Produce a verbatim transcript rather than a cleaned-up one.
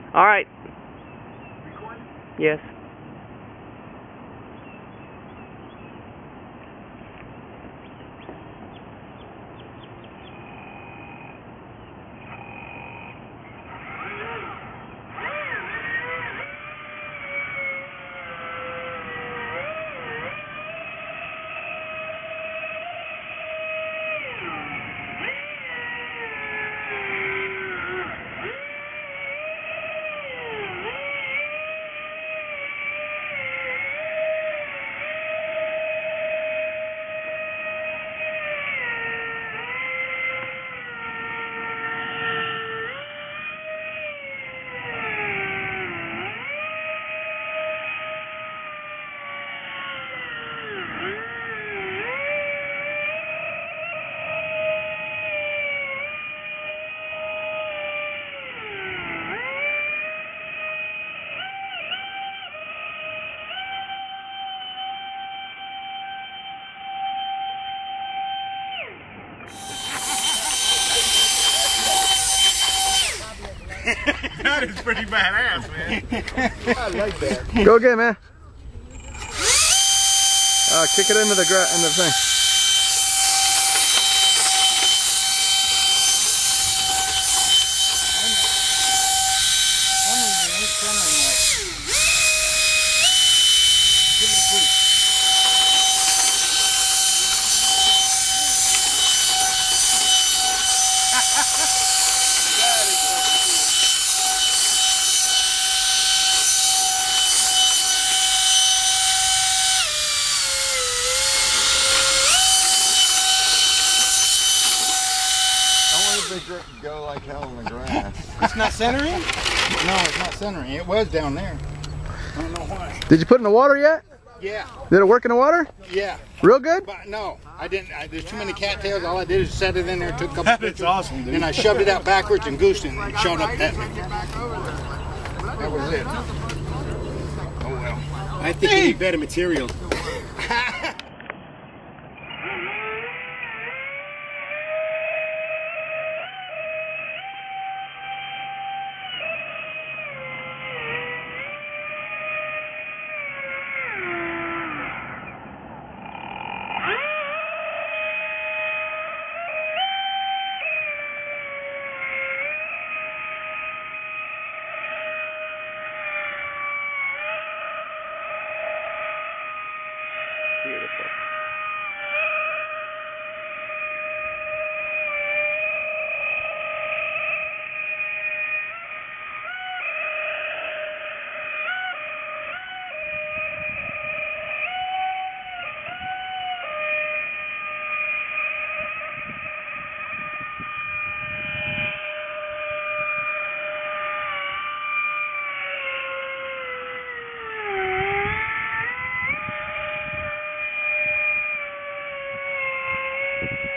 All right. Recording? Yes. That is pretty badass, man. I like that. Go again, man. Uh, kick it into the gra in the thing. Give it a push. That is fucking cool. I wonder if they go like hell in the grass. It's not centering? No, it's not centering. It was down there. I don't know why. Did you put it in the water yet? Yeah, Did it work in the water? yeah. Real good? But no, I didn't. I, there's too many cattails. All I did is set it in there, took a couple That pictures. is awesome, dude. And I shoved it out backwards and goosed it and it showed up at me. That was it. Oh well. I think you need better material. Beautiful. Thank you.